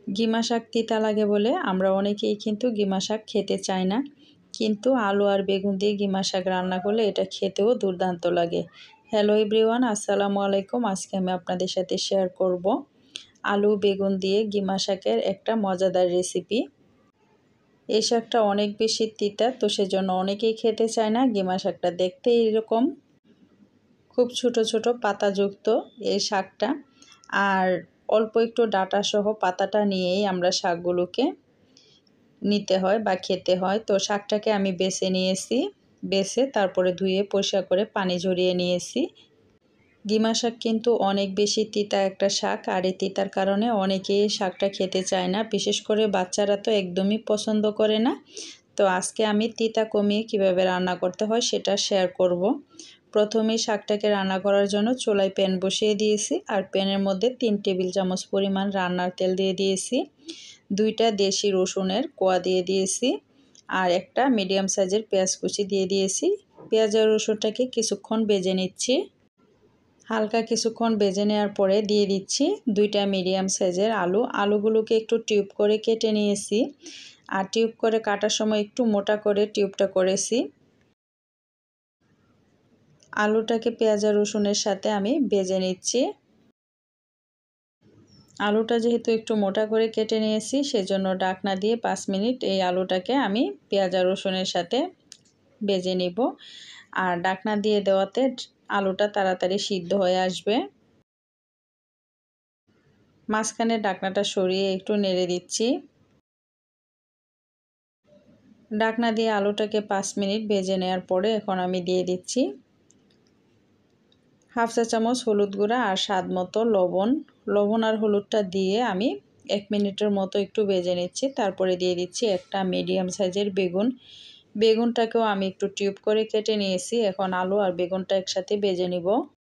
GiMA শাক তিতা লাগে বলে আমরা অনেকেই কিন্তু গিমা শাক খেতে চাই না, কিন্তু আলু আর বেগুন দিয়ে গিমা শাক রান্না করলে এটা খেতেও দুর্দান্ত লাগে। হ্যালো এভরিওয়ান, আসসালামু আলাইকুম। আজকে আমি আপনাদের সাথে শেয়ার করব আলু বেগুন দিয়ে গিমা শাকের একটা মজাদার রেসিপি। এই শাকটা অনেক বেশি তিতা, তো সেজন্য অনেকেই খেতে চায় না। গিমা শাকটা দেখতে এরকম খুব ছোট ছোট পাতাযুক্ত এই শাকটা, আর অল্প একটু ডাঁটা সহ পাতাটা নিয়েই আমরা শাকগুলোকে নিতে হয় বা খেতে হয়। তো শাকটাকে আমি বেছে নিয়েছি, বেছে তারপরে ধুয়ে পরিষ্কার করে পানি ঝরিয়ে নিয়েছি। গিমা শাক কিন্তু অনেক বেশি তিতা একটা শাক, আর এই তিতার কারণে অনেকেই শাকটা খেতে চায় না, বিশেষ করে বাচ্চারা তো একদমই পছন্দ করে না। তো আজকে আমি তিতা কমিয়ে কিভাবে রান্না করতে হয় সেটা শেয়ার করব। প্রথমেই শাকটাকে রান্না করার জন্য চুলায় প্যান বসিয়ে দিয়েছি, আর প্যানের মধ্যে 3 টেবিল চামচ পরিমাণ রান্নার তেল দিয়ে দিয়েছি, 2টা দেশি রসুনের কোয়া দিয়ে দিয়েছি, আর একটা মিডিয়াম সাইজের পেঁয়াজ কুচি দিয়ে দিয়েছি। পেঁয়াজ আর রসুনটাকে কিছুক্ষণ ভেজে নিচ্ছি। হালকা কিছুক্ষণ ভেজে নেওয়ার পরে দিয়ে দিচ্ছি 2টা মিডিয়াম সাইজের আলুগুলোকে একটু টিউব করে কেটে নিয়েছি, আর টিউব করে কাটার সময় একটু মোটা করে টিউবটা করেছি। আলুটাকে পেঁয়াজ আর রসুনের সাথে আমি ভেজে নিচ্ছি। আলুটা যেহেতু একটু মোটা করে কেটে নিয়েছি, সেজন্য ঢাকনা দিয়ে 5 মিনিট এই আলুটাকে আমি পেঁয়াজ আর রসুনের সাথে ভেজে নিব। আর ঢাকনা দিয়ে দেওয়াতে আলুটা তাড়াতাড়ি সিদ্ধ হয়ে আসবে। মাঝখানে ঢাকনাটা সরিয়ে একটু নেড়ে দিচ্ছি। ঢাকনা দিয়ে আলুটাকে 5 মিনিট ভেজে নেওয়ার পরে এখন আমি দিয়ে দিচ্ছি হাফ চা চামচ হলুদ গুঁড়া আর স্বাদ মতো লবণ আর হলুদটা দিয়ে আমি 1 মিনিটের মতো একটু ভেজে নিচ্ছি। তারপরে দিয়ে দিচ্ছি একটা মিডিয়াম সাইজের বেগুনটাকেও আমি একটু টিউব করে কেটে নিয়েছি। এখন আলু আর বেগুনটা একসাথে ভেজে নিব।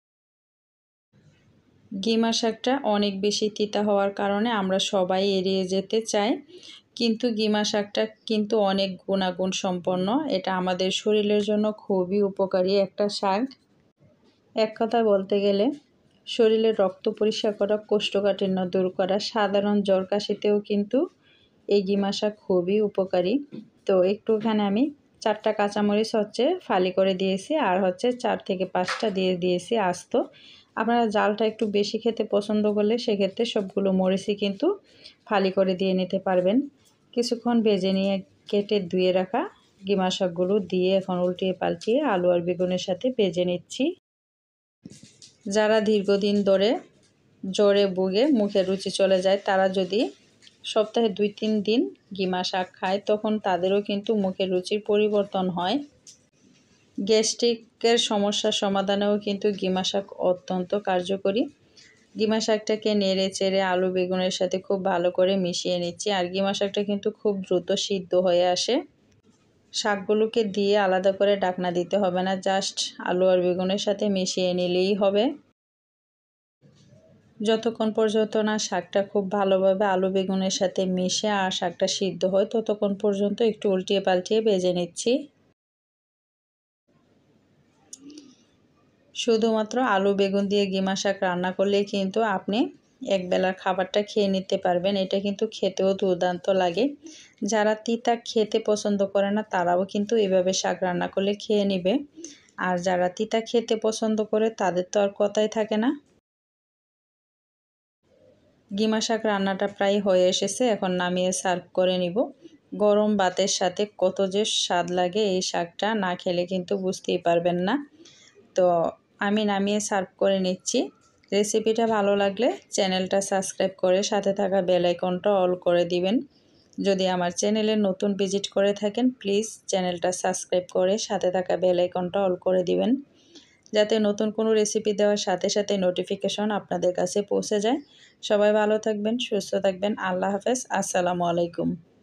গিমা শাকটা অনেক বেশি তিতা হওয়ার কারণে আমরা সবাই এড়িয়ে যেতে চাই, কিন্তু গিমা শাকটা কিন্তু অনেক গুণাগুণ সম্পন্ন। এটা আমাদের শরীরের জন্য খুবই উপকারী একটা শাক। এক কথায় বলতে গেলে শরীরের রক্ত পরিষ্কার করা, কোষ্ঠকাঠিন্য দূর করা, সাধারণ জ্বর কাশিতেও কিন্তু এই গিমা শাক খুবই উপকারী। তো একটুখানি আমি 4টা কাঁচামরিচ ফালি করে দিয়েছি, আর 4 থেকে 5টা দিয়ে দিয়েছি আস্ত। আপনারা জালটা একটু বেশি খেতে পছন্দ করলে সেক্ষেত্রে সবগুলো মরিচই কিন্তু ফালি করে দিয়ে নিতে পারবেন। কিছুক্ষণ ভেজে নিয়ে কেটে ধুয়ে রাখা গিমা শাকগুলো দিয়ে এখন উল্টিয়ে পাল্টিয়ে আলু আর বেগুনের সাথে ভেজে নিচ্ছি। যারা দীর্ঘদিন ধরে জ্বরে ভুগে মুখে রুচি চলে যায়, তারা যদি সপ্তাহে 2-3 দিন গিমা শাক খায়, তখন তাদেরও কিন্তু মুখের রুচির পরিবর্তন হয়। গ্যাস্ট্রিকের সমস্যার সমাধানেও কিন্তু গিমা শাক অত্যন্ত কার্যকরী। গিমা শাকটাকে নেড়ে চেড়ে আলু বেগুনের সাথে খুব ভালো করে মিশিয়ে নিচ্ছি। আর গিমা শাকটা কিন্তু খুব দ্রুত সিদ্ধ হয়ে আসে। শাকগুলোকে দিয়ে আলাদা করে ঢাকনা দিতে হবে না, জাস্ট আলু আর বেগুনের সাথে মিশিয়ে নিলেই হবে। যতক্ষণ পর্যন্ত না শাকটা খুব ভালোভাবে আলু বেগুনের সাথে মিশে আর শাকটা সিদ্ধ হয়, ততক্ষণ পর্যন্ত একটু উল্টিয়ে পাল্টিয়ে ভেজে নিচ্ছি। শুধুমাত্র আলু বেগুন দিয়ে গিমা শাক রান্না করলেই কিন্তু আপনি একবেলার খাবারটা খেয়ে নিতে পারবেন। এটা কিন্তু খেতেও দুর্দান্ত লাগে। যারা তিতা খেতে পছন্দ করে না, তারাও কিন্তু এভাবে শাক রান্না করলে খেয়ে নেবে। আর যারা তিতা খেতে পছন্দ করে, তাদের তো আর কথাই থাকে না। গিমা শাক রান্নাটা প্রায় হয়ে এসেছে, এখন নামিয়ে সার্ভ করে নিব। গরম ভাতের সাথে কত যে স্বাদ লাগে, এই শাকটা না খেলে কিন্তু বুঝতেই পারবেন না। তো আমি নামিয়ে সার্ভ করে নিচ্ছি। রেসিপিটা ভালো লাগলে চ্যানেলটা সাবস্ক্রাইব করে সাথে থাকা বেল আইকনটা অল করে দিবেন। যদি আমার চ্যানেলে নতুন ভিজিট করে থাকেন, প্লিজ চ্যানেলটা সাবস্ক্রাইব করে সাথে থাকা বেল আইকনটা অল করে দিবেন, যাতে নতুন কোনো রেসিপি দেওয়ার সাথে সাথে নোটিফিকেশন আপনাদের কাছে পৌঁছে যায়। সবাই ভালো থাকবেন, সুস্থ থাকবেন। আল্লাহ হাফেজ, আসসালামু আলাইকুম।